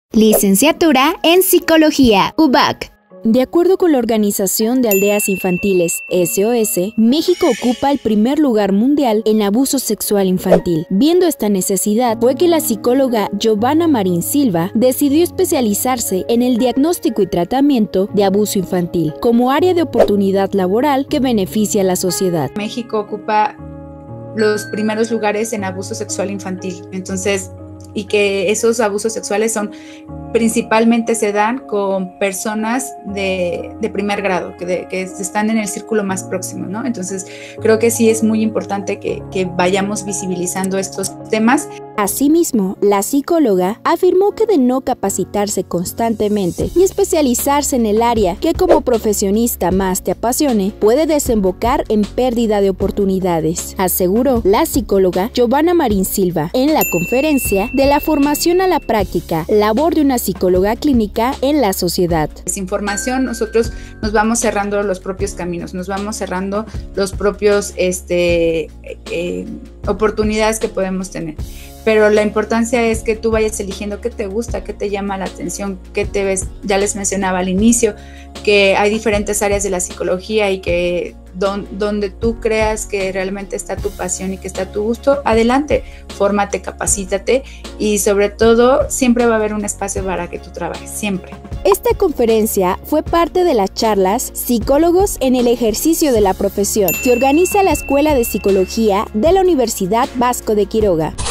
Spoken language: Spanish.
Licenciatura en Psicología, UBAC. De acuerdo con la Organización de Aldeas Infantiles, SOS, México ocupa el primer lugar mundial en abuso sexual infantil. Viendo esta necesidad, fue que la psicóloga Giovanna Marín Silva decidió especializarse en el diagnóstico y tratamiento de abuso infantil, como área de oportunidad laboral que beneficia a la sociedad. México ocupa los primeros lugares en abuso sexual infantil, entonces, y que esos abusos sexuales principalmente se dan con personas de primer grado, que están en el círculo más próximo, ¿no? Entonces, creo que sí es muy importante que vayamos visibilizando estos temas. Asimismo, la psicóloga afirmó que de no capacitarse constantemente y especializarse en el área que como profesionista más te apasione, puede desembocar en pérdida de oportunidades, aseguró la psicóloga Giovanna Marín Silva en la conferencia de la formación a la práctica, labor de una psicóloga clínica en la sociedad. Sin formación, nosotros nos vamos cerrando los propios caminos, nos vamos cerrando los propios oportunidades que podemos tener. Pero la importancia es que tú vayas eligiendo qué te gusta, qué te llama la atención, qué te ves. Ya les mencionaba al inicio que hay diferentes áreas de la psicología y que donde tú creas que realmente está tu pasión y que está tu gusto, adelante, fórmate, capacítate y sobre todo siempre va a haber un espacio para que tú trabajes, siempre. Esta conferencia fue parte de las charlas Psicólogos en el ejercicio de la profesión que organiza la Escuela de Psicología de la Universidad Vasco de Quiroga.